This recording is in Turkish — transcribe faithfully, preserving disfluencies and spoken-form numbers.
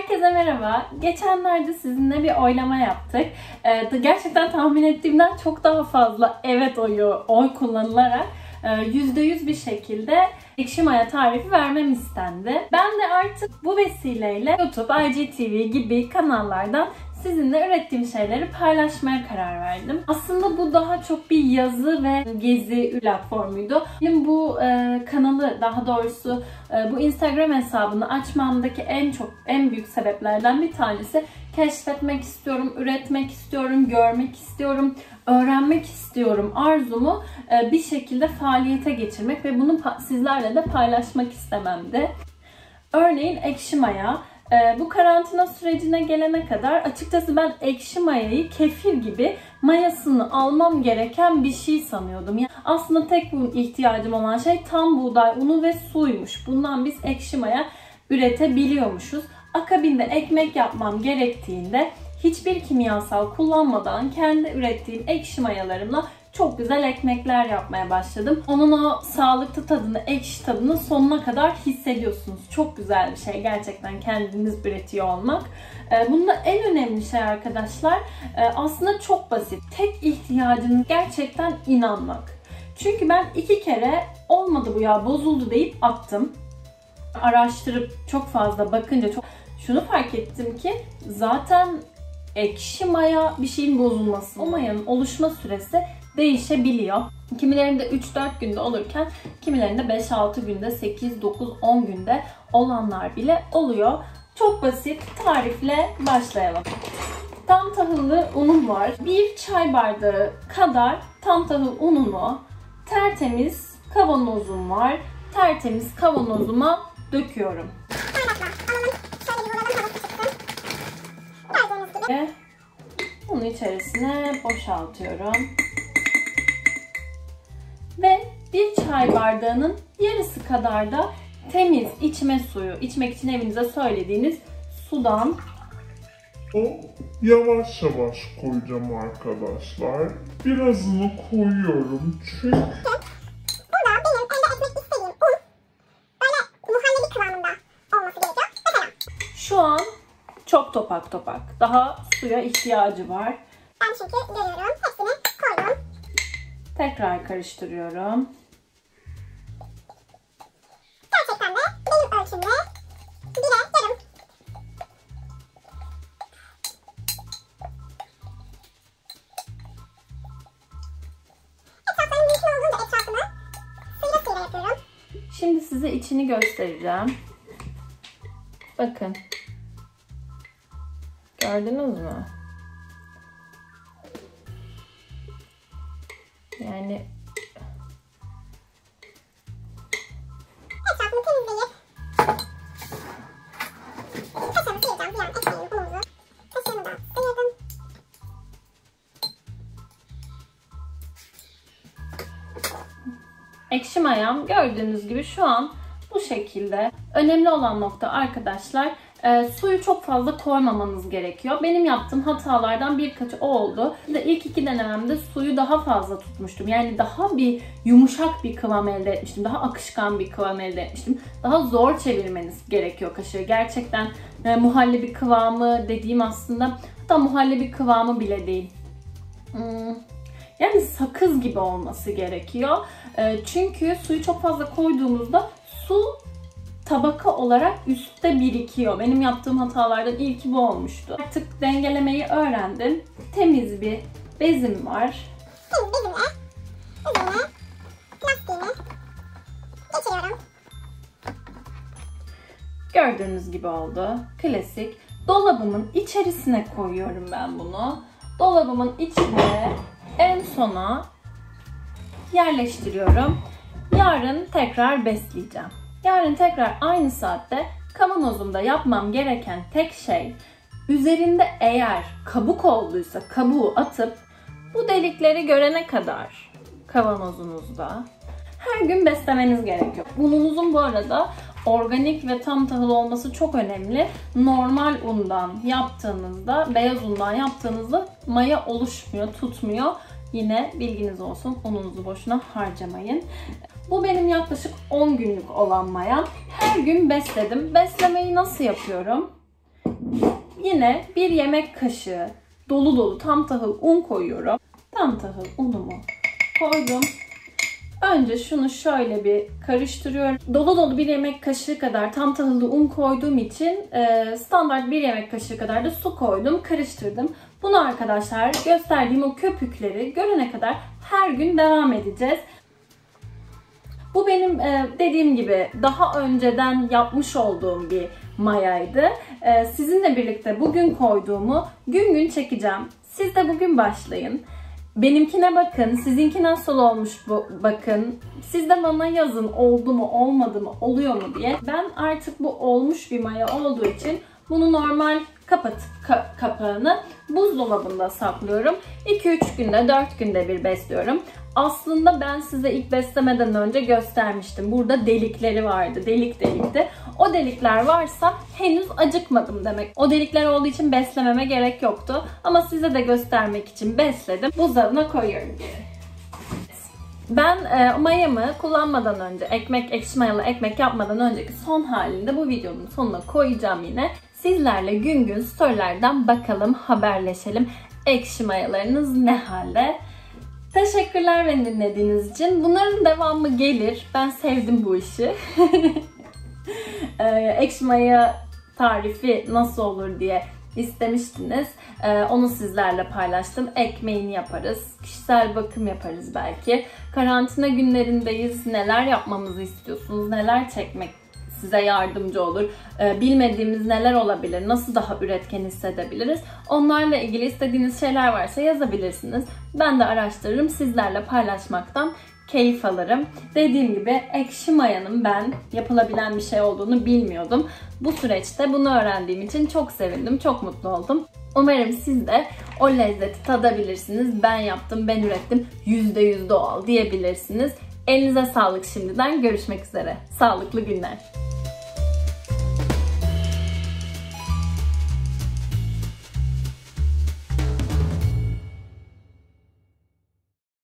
Herkese merhaba. Geçenlerde sizinle bir oylama yaptık. Ee, gerçekten tahmin ettiğimden çok daha fazla evet oyu, oy kullanılarak yüzde yüz bir şekilde ekşi maya tarifi vermem istendi. Ben de artık bu vesileyle YouTube, I G T V gibi kanallardan sizinle ürettiğim şeyleri paylaşmaya karar verdim. Aslında bu daha çok bir yazı ve gezi platformuydu. Benim bu e, kanalı, daha doğrusu e, bu Instagram hesabını açmamdaki en çok, en büyük sebeplerden bir tanesi keşfetmek istiyorum, üretmek istiyorum, görmek istiyorum, öğrenmek istiyorum arzumu e, bir şekilde faaliyete geçirmek ve bunu sizlerle de paylaşmak istememdi. Örneğin ekşi maya. Ee, bu karantina sürecine gelene kadar açıkçası ben ekşi mayayı kefir gibi mayasını almam gereken bir şey sanıyordum. Yani aslında tek bu ihtiyacım olan şey tam buğday unu ve suymuş. Bundan biz ekşi maya üretebiliyormuşuz. Akabinde ekmek yapmam gerektiğinde hiçbir kimyasal kullanmadan kendi ürettiğim ekşi mayalarımla çok güzel ekmekler yapmaya başladım. Onun o sağlıklı tadını, ekşi tadını sonuna kadar hissediyorsunuz. Çok güzel bir şey gerçekten kendiniz üretiyor olmak. Bunda en önemli şey arkadaşlar aslında çok basit. Tek ihtiyacınız gerçekten inanmak. Çünkü ben iki kere olmadı bu ya, bozuldu deyip attım. Araştırıp çok fazla bakınca çok şunu fark ettim ki zaten ekşi maya bir şeyin bozulması, o mayanın oluşma süresi değişebiliyor. Kimilerinde üç dört günde olurken kimilerinde beş altı günde, sekiz dokuz on günde olanlar bile oluyor. Çok basit tarifle başlayalım. Tam tahıllı unum var. Bir çay bardağı kadar tam tahıl unumu tertemiz kavanozum var. Tertemiz kavanozuma döküyorum. Ve bunu içerisine boşaltıyorum. Ve bir çay bardağının yarısı kadar da temiz içme suyu, içmek için evinize söylediğiniz sudan o yavaş yavaş koyacağım arkadaşlar. Birazını koyuyorum çünkü burada benim elde etmek istediğim un böyle muhallebi kıvamında olması gerekiyor. Mesela şu an çok topak topak. Daha suya ihtiyacı var. ben çünkü görüyorum. Hepsini koydum. Tekrar karıştırıyorum. Gerçekten de benim ölçümde bire yarım. Etrafların mümkün olduğunca etrafını sıyra sıyra yapıyorum. Şimdi size içini göstereceğim. Bakın. Gördünüz mü? Yani etrafını temizleyip kaşığını sıyıracağım. Bir an ekmeğin unumuzu kaşığını da sıyırdım. ekşi mayam gördüğünüz gibi şu an bu şekilde. Önemli olan nokta arkadaşlar, e, suyu çok fazla koymamanız gerekiyor. Benim yaptığım hatalardan birkaçı o oldu. İşte ilk iki denememde suyu daha fazla tutmuştum. Yani daha bir yumuşak bir kıvam elde etmiştim. Daha akışkan bir kıvam elde etmiştim. Daha zor çevirmeniz gerekiyor kaşığı. Gerçekten e, muhallebi kıvamı dediğim aslında hatta muhallebi kıvamı bile değil. Hmm. Yani sakız gibi olması gerekiyor. E, çünkü suyu çok fazla koyduğumuzda su tabaka olarak üstte birikiyor. Benim yaptığım hatalardan ilki bu olmuştu. Artık dengelemeyi öğrendim. Temiz bir bezim var. Temiz bezimle üzerine lastiğini geçiriyorum. Gördüğünüz gibi oldu. Klasik. Dolabımın içerisine koyuyorum ben bunu. Dolabımın içine en sona yerleştiriyorum. Yarın tekrar besleyeceğim. Yarın tekrar aynı saatte kavanozumda yapmam gereken tek şey, üzerinde eğer kabuk olduysa kabuğu atıp bu delikleri görene kadar kavanozunuzda her gün beslemeniz gerekiyor. Ununuzun bu arada organik ve tam tahıl olması çok önemli. Normal undan yaptığınızda, beyaz undan yaptığınızda maya oluşmuyor, tutmuyor. Yine bilginiz olsun, ununuzu boşuna harcamayın. Bu benim yaklaşık on günlük olan mayam. Her gün besledim. Beslemeyi nasıl yapıyorum? yine bir yemek kaşığı dolu dolu tam tahıl un koyuyorum. Tam tahıl unumu koydum. Önce şunu şöyle bir karıştırıyorum. Dolu dolu bir yemek kaşığı kadar tam tahıllı un koyduğum için standart bir yemek kaşığı kadar da su koydum. Karıştırdım. Bunu arkadaşlar gösterdiğim o köpükleri görene kadar her gün devam edeceğiz. Bu benim dediğim gibi daha önceden yapmış olduğum bir mayaydı. Sizinle birlikte bugün koyduğumu gün gün çekeceğim. Siz de bugün başlayın. Benimkine bakın, sizinki nasıl olmuş bu bakın. Siz de bana yazın oldu mu, olmadı mı, oluyor mu diye. Ben artık bu olmuş bir maya olduğu için bunu normal kapatıp ka kapağını buzdolabında saklıyorum. iki üç günde, dört günde bir besliyorum. Aslında ben size ilk beslemeden önce göstermiştim. Burada delikleri vardı. Delik delikti. O delikler varsa henüz acıkmadım demek. O delikler olduğu için beslememe gerek yoktu. Ama size de göstermek için besledim. Buzdolabına koyuyorum geri. Ben e, mayamı kullanmadan önce, ekmek, ekşi mayalı ekmek yapmadan önceki son halinde bu videonun sonuna koyacağım yine. Sizlerle gün gün storylerden bakalım, haberleşelim. Ekşi mayalarınız ne halde? Teşekkürler beni dinlediğiniz için. Bunların devamı gelir. Ben sevdim bu işi. Ekşi maya tarifi nasıl olur diye istemiştiniz. Onu sizlerle paylaştım. Ekmeğini yaparız. Kişisel bakım yaparız belki. Karantina günlerindeyiz. Neler yapmamızı istiyorsunuz? Neler çekmek size yardımcı olur. Bilmediğimiz neler olabilir? Nasıl daha üretken hissedebiliriz? Onlarla ilgili istediğiniz şeyler varsa yazabilirsiniz. Ben de araştırırım. Sizlerle paylaşmaktan keyif alırım. Dediğim gibi ekşi mayanın ben yapılabilen bir şey olduğunu bilmiyordum. Bu süreçte bunu öğrendiğim için çok sevindim. Çok mutlu oldum. Umarım siz de o lezzeti tadabilirsiniz. Ben yaptım, ben ürettim. yüzde yüz doğal diyebilirsiniz. Elinize sağlık şimdiden. Görüşmek üzere. Sağlıklı günler.